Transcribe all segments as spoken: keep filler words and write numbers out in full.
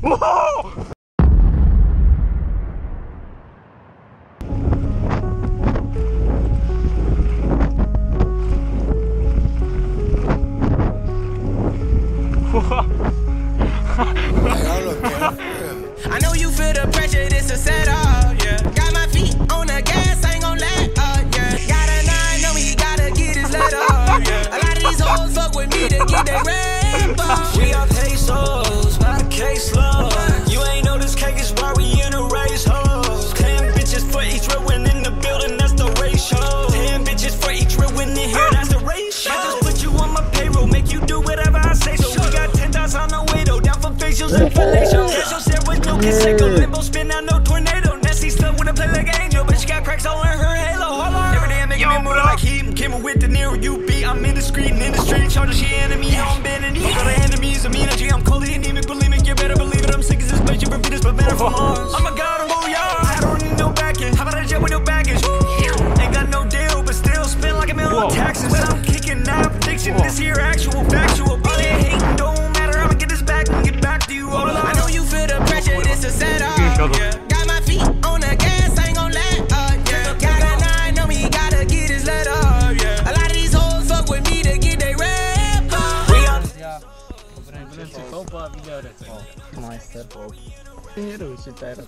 I know you feel the pressure, this a setup, yeah. Got my feet on the gas, ain't gon' let up, yeah. Got a nine, know me, gotta get his let up, yeah. A lot of these hoes fuck with me to get their rap up. We are pesos, not a case law. You ain't know this cake is why we in a race, hoes. Ten bitches for each real win in the building, that's the ratio. Ten bitches for each real win in here, that's the ratio. I just put you on my payroll, make you do whatever I say. So we got ten thousand on the way though, down for facials and fallacios. No Conseco, limbo spin out, no tornado. Nessie stuck with a play like an angel, but she got cracks all in her halo. Hold on. Every day I'm making me move like heat. Kimmer with the Nero U B. I'm in the street and in the street. Charger, she enemy. I'm bending these. Got enemies, I'm energy. I'm cold, anemic, bulimic. You better believe it. I'm sick as this bitch. You for Venus, but better for Mars. I'm a god, I'm booyah. I don't need no backing. How about a jet with no baggage? Ain't got no deal, but still spend like a million on taxes. I'm kicking, not prediction. This here actual, factual. All that hating don't matter. I'ma get this back and get back to you. All alone. I know you feel the pressure, this a setup, yeah. Got my feet on the gas, ain't gon' let up, yeah. Got a nine, know me, gotta get his let up, yeah. A lot of these hoes fuck with me to get they rap up. Ja, obręczy kopa, widziałem to. Majster. Nie ruszy teraz.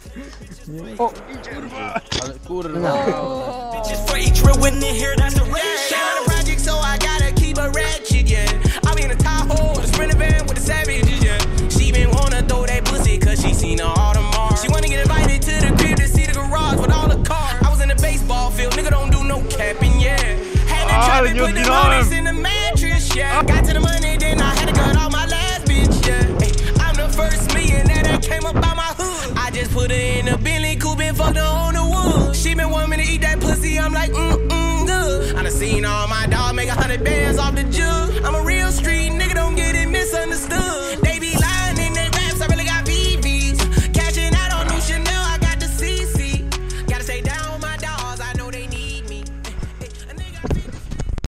O, kurwa! Ale kurwa! Bitches for each real win in here, that's the ratio. Share the project, so I gotta keep a ratchet, yeah. I be in a Tahoe, with a Sprinter van with the savages, yeah. She been wanna throw that pussy, cause she seen her Audemars. She wanna get invited to the crib to see the garage with all the cars. I was in the baseball field, nigga don't do no capping, yeah. Had to trap and put the bonus in the mattress, yeah. Got to the money, then I had to cut off my last bitch, yeah. Ay, I'm the first millionaire that came up out my hood. I just put her in a Bentley coupe and fucked her on the wood. She been wanting me to eat that pussy, I'm like, mm-mm, good. I done seen all my dog make a hundred bands off the jug.